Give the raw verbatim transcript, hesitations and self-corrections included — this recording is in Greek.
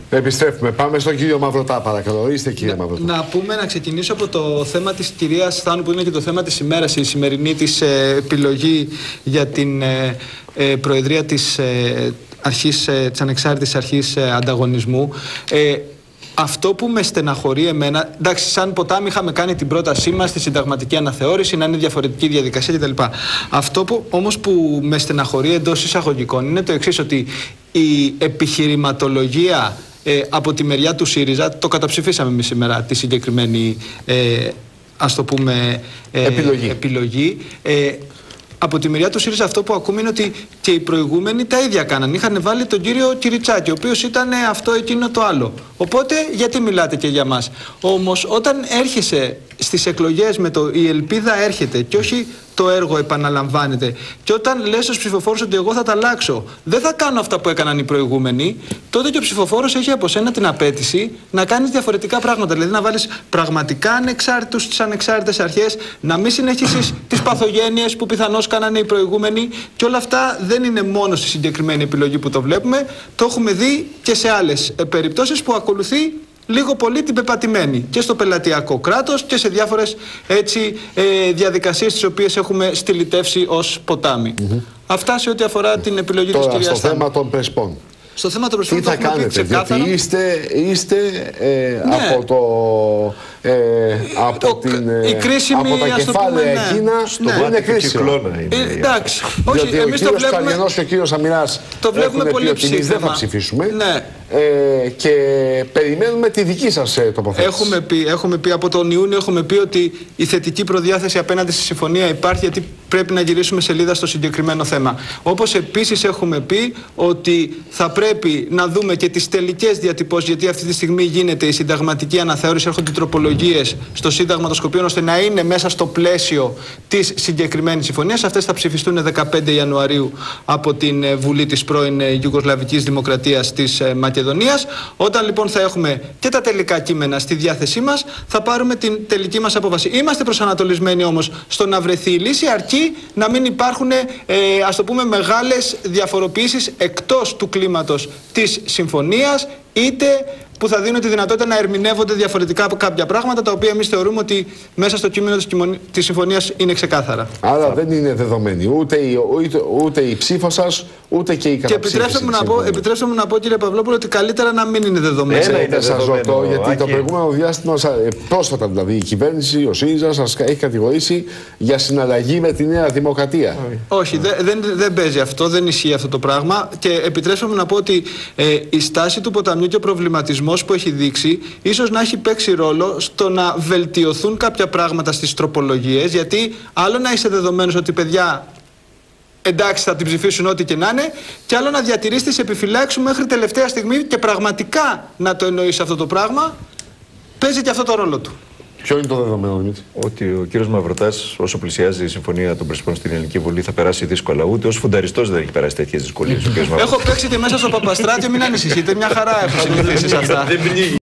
Επιστρέφουμε. Πάμε στον κύριο Μαυρωτά, παρακαλώ. Είστε, κύριε να, Μαυρωτά. Να πούμε, να ξεκινήσω από το θέμα της κυρίας Θάνου, που είναι και το θέμα της ημέρας, η σημερινή της ε, επιλογή για την ε, ε, προεδρία της, ε, αρχής, ε, της Ανεξάρτητης Αρχής ε, Ανταγωνισμού. Ε, Αυτό που με στεναχωρεί εμένα, εντάξει, σαν Ποτάμι είχαμε κάνει την πρότασή μας στη συνταγματική αναθεώρηση, να είναι διαφορετική διαδικασία κτλ. Αυτό που όμως που με στεναχωρεί εντός εισαγωγικών είναι το εξής, ότι η επιχειρηματολογία ε, από τη μεριά του ΣΥΡΙΖΑ, το καταψηφίσαμε εμείς σήμερα τη συγκεκριμένη ε, ας το πούμε ε, επιλογή, επιλογή ε, από τη μεριά του ΣΥΡΙΖΑ αυτό που ακούμε είναι ότι και οι προηγούμενοι τα ίδια κάναν. Είχαν βάλει τον κύριο Κυριτσάκη, ο οποίος ήταν αυτό, εκείνο, το άλλο. Οπότε γιατί μιλάτε και για μας? Όμως όταν έρχεσαι στις εκλογές με το η ελπίδα έρχεται και όχι το έργο επαναλαμβάνεται, και όταν λες στους ψηφοφόρους ότι εγώ θα τα αλλάξω, δεν θα κάνω αυτά που έκαναν οι προηγούμενοι, τότε και ο ψηφοφόρος έχει από σένα την απέτηση να κάνεις διαφορετικά πράγματα. Δηλαδή να βάλεις πραγματικά ανεξάρτητους στις ανεξάρτητες αρχές, να μην συνεχίσεις τις παθογένειες που πιθανώς κάνανε οι προηγούμενοι, και όλα αυτά δεν είναι μόνο στη συγκεκριμένη επιλογή που το βλέπουμε. Το έχουμε δει και σε άλλες περιπτώσεις που ακολουθεί λίγο πολύ την πεπατημένη και στο πελατειακό κράτος και σε διάφορες έτσι ε, διαδικασίες τις οποίες έχουμε στυλιτεύσει ως ποτάμι. Mm-hmm. Αυτά σε ό,τι αφορά την επιλογή Τώρα, της κυρίας στο Θάνου. θέμα των Πρεσπών. Στο θέμα των Πρεσπών τι θα κάνετε, διότι είστε, είστε ε, ναι. από, το, ε, από, ο, την, η κρίσιμη, από τα κεφάλαια πούμε, ναι. εκείνα ναι. που είναι κρίσιμο. Ε, εντάξει. Όχι, όχι, εμείς ο κύριος Καριανός και ο κύριος Αμυράς το βλέπουμε πολύ ψήφισμα. Δεν θα ψηφίσουμε. Ναι. Ε, και περιμένουμε τη δική σας τοποθέτηση. Έχουμε πει, έχουμε πει από τον Ιούνιο έχουμε πει ότι η θετική προδιάθεση απέναντι στη συμφωνία υπάρχει, γιατί πρέπει να γυρίσουμε σελίδα στο συγκεκριμένο θέμα. Όπως επίσης έχουμε πει ότι θα πρέπει να δούμε και τις τελικές διατυπώσεις, γιατί αυτή τη στιγμή γίνεται η συνταγματική αναθεώρηση, έρχονται τροπολογίες στο Σύνταγμα των Σκοπίων ώστε να είναι μέσα στο πλαίσιο της συγκεκριμένης συμφωνίας. Αυτές θα ψηφιστούν δεκαπέντε Ιανουαρίου από την Βουλή της πρώην Ιουγκοσλαβικής Δημοκρατίας της Μακεδονίας. Όταν λοιπόν θα έχουμε και τα τελικά κείμενα στη διάθεσή μας, θα πάρουμε την τελική μας απόφαση. Είμαστε προσανατολισμένοι όμως στο να βρεθεί η λύση, αρκεί να μην υπάρχουν, ε, ας το πούμε, μεγάλες διαφοροποιήσεις εκτός του κλίματος της συμφωνίας, είτε που θα δίνουν τη δυνατότητα να ερμηνεύονται διαφορετικά από κάποια πράγματα, τα οποία εμείς θεωρούμε ότι μέσα στο κείμενο της συμφωνίας είναι ξεκάθαρα. Άρα δεν είναι δεδομένη ούτε η, ούτε, ούτε η ψήφο σας, ούτε και η καταψήφιση. Και επιτρέψτε μου, να πω, επιτρέψτε μου να πω, κύριε Παυλόπουλο, ότι καλύτερα να μην είναι δεδομένη. Ένα είναι σας ρωτώ, γιατί το προηγούμενο διάστημα, πρόσφατα δηλαδή, η κυβέρνηση, ο ΣΥΡΙΖΑ, σας έχει κατηγορήσει για συναλλαγή με τη Νέα Δημοκρατία. Όχι, δεν, δεν, δεν παίζει αυτό, δεν ισχύει αυτό το πράγμα. Και επιτρέψτε μου να πω ότι ε, η στάση του ποταμιού και ο προβληματισμός που έχει δείξει ίσως να έχει παίξει ρόλο στο να βελτιωθούν κάποια πράγματα στις τροπολογίες, γιατί άλλο να είσαι δεδομένος ότι παιδιά εντάξει θα την ψηφίσουν ό,τι και να είναι, και άλλο να διατηρείς τις επιφυλάξεις σου μέχρι τελευταία στιγμή και πραγματικά να το εννοείς αυτό το πράγμα. Παίζει και αυτό το ρόλο του. Ποιο είναι το δεδομένο, Δημήτρη? Ότι ο κύριος Μαυροτάς, όσο πλησιάζει η συμφωνία των Πρεσπών στην Ελληνική Βουλή, θα περάσει δύσκολα. Ούτε ως φουνταριστός δεν έχει περάσει τέτοιες δυσκολίες. Έχω παίξει και μέσα στο Παπαστράτιο, μην ανησυχείτε, μια χαρά έχω συνηθίσει σε αυτά.